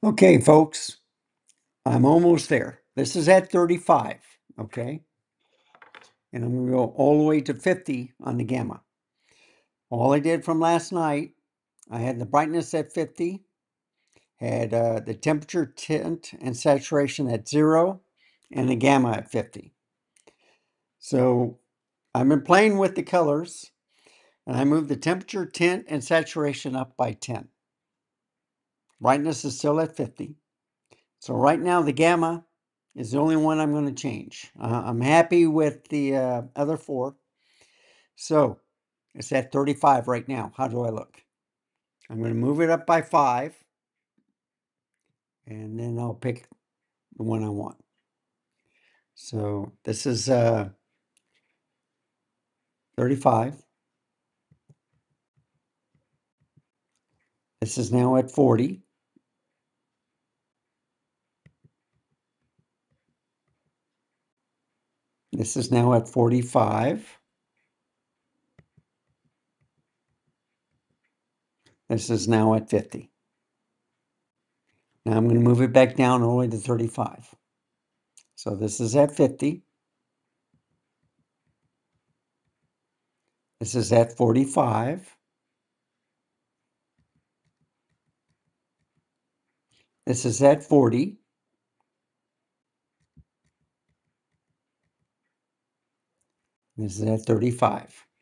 Okay, folks, I'm almost there. This is at 35, okay? And I'm gonna go all the way to 50 on the gamma. All I did from last night, I had the brightness at 50, had the temperature, tint, and saturation at 0, and the gamma at 50. So I've been playing with the colors, and I moved the temperature, tint, and saturation up by 10. Brightness is still at 50. So right now the gamma is the only one I'm going to change. I'm happy with the other four. So it's at 35 right now. How do I look? I'm going to move it up by 5, and then I'll pick the one I want. So this is 35. This is now at 40. This is now at 45. This is now at 50. Now I'm going to move it back down all the way to 35. So this is at 50. This is at 45. This is at 40. This is at 35.